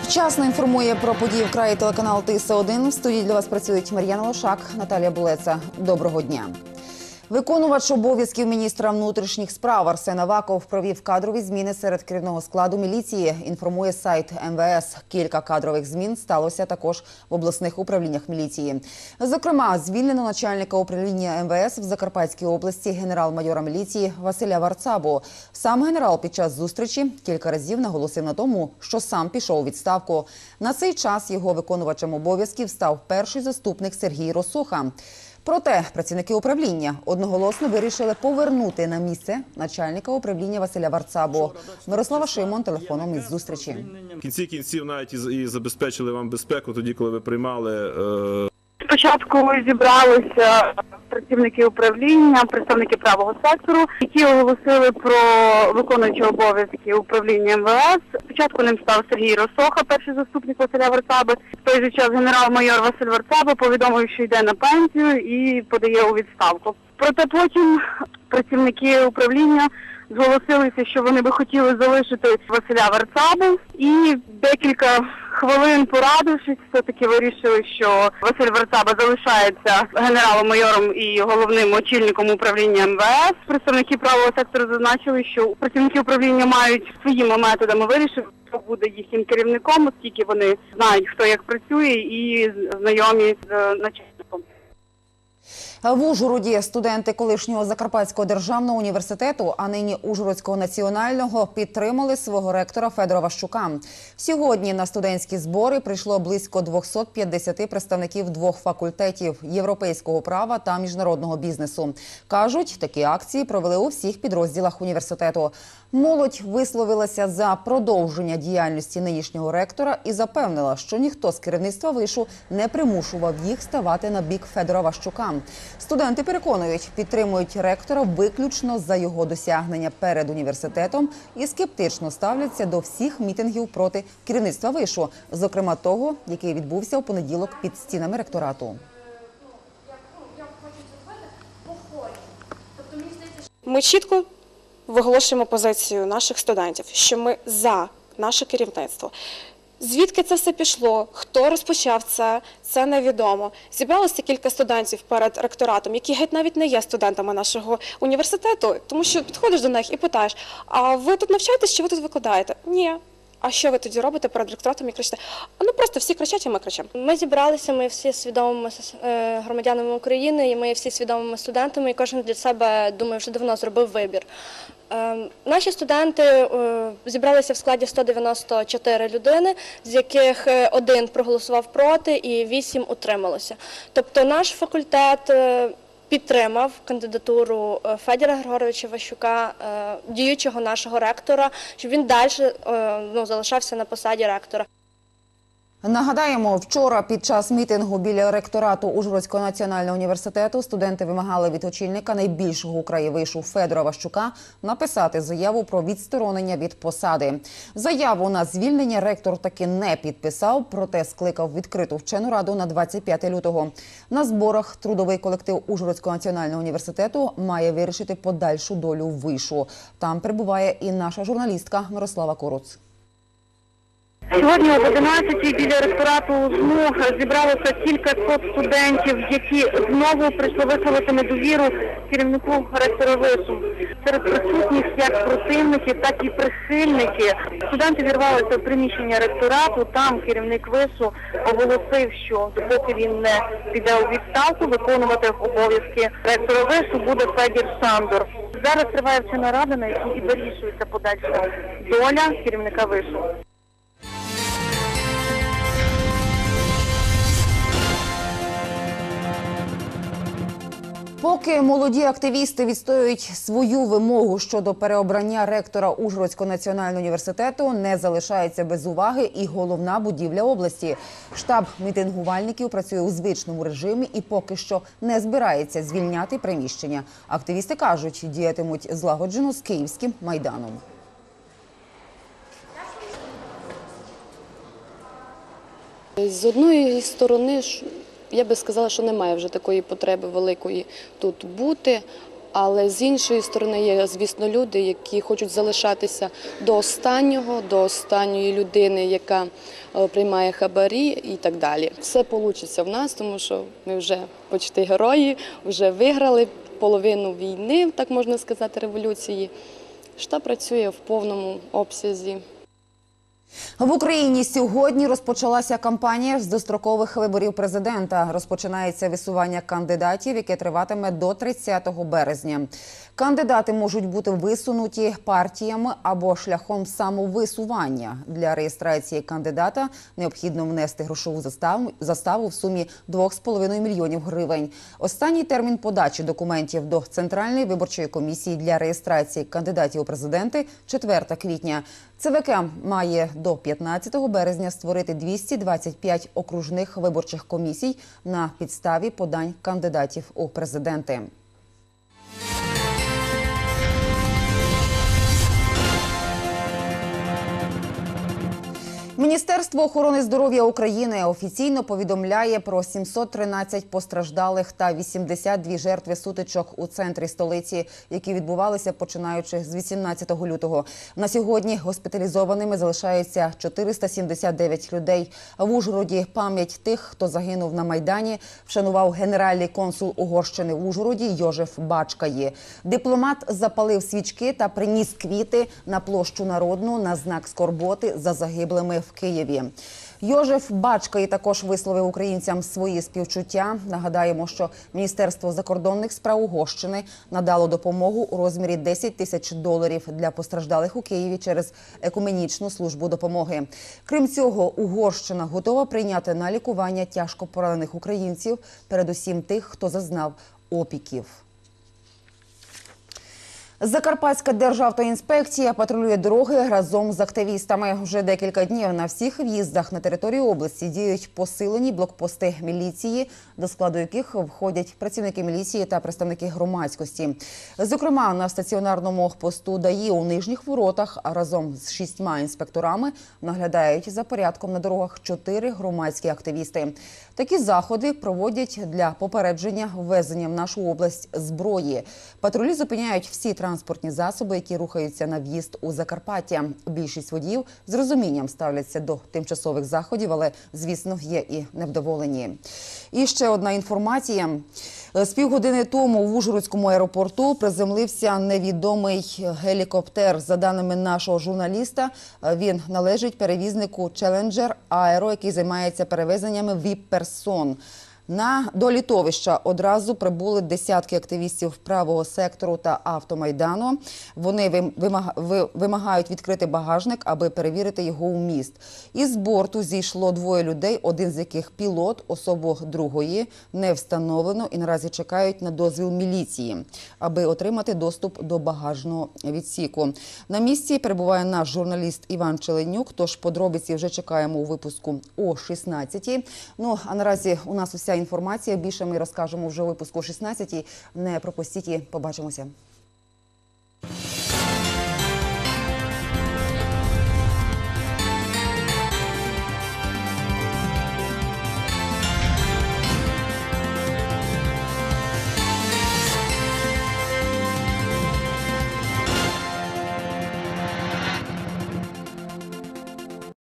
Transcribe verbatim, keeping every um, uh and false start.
Вчасно інформує про події в краї телеканал Т С один. В студії для вас працюють Мар'яна Лошак, Наталія Булеца. Доброго дня. Виконувач обов'язків міністра внутрішніх справ Арсен Аваков провів кадрові зміни серед керівного складу міліції, інформує сайт М В С. Кілька кадрових змін сталося також в обласних управліннях міліції. Зокрема, звільнено начальника управління М В С в Закарпатській області генерал-майора міліції Василя Варцабу. Сам генерал під час зустрічі кілька разів наголосив на тому, що сам пішов у відставку. На цей час його виконувачем обов'язків став перший заступник Сергій Росоха. Проте працівники управління одноголосно вирішили повернути на місце начальника управління Василя Варцабу. Мирослава Шимон телефоном із зустрічі. В кінці кінців навіть і забезпечили вам безпеку тоді, коли ви приймали... Спочатку зібралися працівники управління, представники правого сектору, які оголосили про виконуючого обов'язки управління М В С. Спочатку ним став Сергій Росоха, перший заступник Василя Варцаби. В той же час генерал-майор Василь Варцаба повідомив, що йде на пенсію і подає у відставку. Проте потім працівники управління зголосилися, що вони би хотіли залишити Василя Варцабу, і декілька хвилин порадившись, все-таки вирішили, що Василь Варцаба залишається генералом-майором і головним очільником управління М В С. Представники правого сектору зазначили, що працівники управління мають своїми методами вирішити, хто буде їхнім керівником, оскільки вони знають, хто як працює, і знайомі з начальником. В Ужгороді студенти колишнього Закарпатського державного університету, а нині Ужгородського національного, підтримали свого ректора Федора Ващука. Сьогодні на студентські збори прийшло близько двохсот п'ятдесяти представників двох факультетів – європейського права та міжнародного бізнесу. Кажуть, такі акції провели у всіх підрозділах університету. Молодь висловилася за продовження діяльності нинішнього ректора і запевнила, що ніхто з керівництва вишу не примушував їх ставати на бік Федора Ващука. Студенти переконують, підтримують ректора виключно за його досягнення перед університетом і скептично ставляться до всіх мітингів проти керівництва вишу, зокрема того, який відбувся у понеділок під стінами ректорату. Ми чітко виголошуємо позицію наших студентів, що ми за наше керівництво. Звідки це все пішло, хто розпочав це, це невідомо. Зібралося кілька студентів перед ректоратом, які геть навіть не є студентами нашого університету, тому що підходиш до них і питаєш, а ви тут навчаєтесь чи ви тут викладаєте? Ні. А що ви тоді робите перед ректоратом і кричите? А ну просто всі кричать, і ми кричимо. Ми зібралися, ми всі свідомими громадянами України, і ми всі свідомими студентами, і кожен для себе, думаю, вже давно зробив вибір. Наші студенти зібралися в складі сто дев'яносто чотири людини, з яких один проголосував проти і вісім утрималося. Тобто наш факультет підтримав кандидатуру Федора Григоровича Ващука, діючого нашого ректора, щоб він далі ну, залишався на посаді ректора. Нагадаємо, вчора під час мітингу біля ректорату Ужгородського національного університету студенти вимагали від очільника найбільшого у краї вишу Федора Ващука написати заяву про відсторонення від посади. Заяву на звільнення ректор таки не підписав, проте скликав відкриту вчену раду на двадцять п'яте лютого. На зборах трудовий колектив Ужгородського національного університету має вирішити подальшу долю вишу. Там перебуває і наша журналістка Мирослава Коруц. Сьогодні об одинадцятій біля ректорату ЗМУ зібралося кілька сот студентів, які знову прийшли висловити недовіру керівнику ректора вишу. Серед присутніх як противники, так і прихильники. Студенти вірвалися в приміщення ректорату, там керівник вишу оголосив, що допоки він не піде у відставку, виконувати обов'язки ректора вишу буде Федір Шандор. Зараз триває вчена рада, на якій і вирішується подальша доля керівника вишу. Поки молоді активісти відстоюють свою вимогу щодо переобрання ректора Ужгородського національного університету, не залишається без уваги і головна будівля області. Штаб мітингувальників працює у звичному режимі і поки що не збирається звільняти приміщення. Активісти кажуть, діятимуть злагоджено з Київським Майданом. З одної сторони, я би сказала, що немає вже такої потреби великої тут бути. Але з іншої сторони є, звісно, люди, які хочуть залишатися до останнього, до останньої людини, яка е, приймає хабарі і так далі. Все вийде в нас, тому що ми вже почти герої, вже виграли половину війни, так можна сказати, революції. Штаб працює в повному обсязі. В Україні сьогодні розпочалася кампанія з дострокових виборів президента. Розпочинається висування кандидатів, яке триватиме до тридцятого березня. Кандидати можуть бути висунуті партіями або шляхом самовисування. Для реєстрації кандидата необхідно внести грошову заставу, заставу в сумі двох з половиною мільйонів гривень. Останній термін подачі документів до Центральної виборчої комісії для реєстрації кандидатів у президенти – четвертого квітня. ЦВК має до п'ятнадцятого березня створити двісті двадцять п'ять окружних виборчих комісій на підставі подань кандидатів у президенти. Міністерство охорони здоров'я України офіційно повідомляє про сімсот тринадцять постраждалих та вісімдесят дві жертви сутичок у центрі столиці, які відбувалися починаючи з вісімнадцятого лютого. На сьогодні госпіталізованими залишаються чотириста сімдесят дев'ять людей. В Ужгороді пам'ять тих, хто загинув на Майдані, вшанував генеральний консул Угорщини в Ужгороді Йожеф Бачкаї. Дипломат запалив свічки та приніс квіти на площу Народну на знак скорботи за загиблими в Києві. Йожеф Бачкаї також висловив українцям свої співчуття. Нагадаємо, що Міністерство закордонних справ Угорщини надало допомогу у розмірі десять тисяч доларів для постраждалих у Києві через екуменічну службу допомоги. Крім цього, Угорщина готова прийняти на лікування тяжко поранених українців, передусім тих, хто зазнав опіків. Закарпатська державтоінспекція патрулює дороги разом з активістами. Вже декілька днів на всіх в'їздах на територію області діють посилені блокпости міліції, до складу яких входять працівники міліції та представники громадськості. Зокрема, на стаціонарному посту ДАІ у Нижніх Воротах разом з шістьма інспекторами наглядають за порядком на дорогах чотири громадські активісти. Такі заходи проводять для попередження ввезення в нашу область зброї. Патрулі зупиняють всі транспортні засоби, які рухаються на в'їзд у Закарпаття. Більшість водіїв з розумінням ставляться до тимчасових заходів, але, звісно, є і невдоволені. І ще одна інформація. З півгодини тому в Ужгородському аеропорту приземлився невідомий гелікоптер. За даними нашого журналіста, він належить перевізнику Challenger Aero, який займається перевезеннями віп-персон. На до літовища одразу прибули десятки активістів правого сектору та автомайдану. Вони вимагають відкрити багажник, аби перевірити його вміст. Із борту зійшло двоє людей, один з яких пілот, особу другої не встановлено і наразі чекають на дозвіл міліції, аби отримати доступ до багажного відсіку. На місці перебуває наш журналіст Іван Челенюк, тож подробиці вже чекаємо у випуску о шістнадцятій. Ну, а наразі у нас уся інформація. Більше ми розкажемо вже у випуску о шістнадцятій. Не пропустіть і побачимося.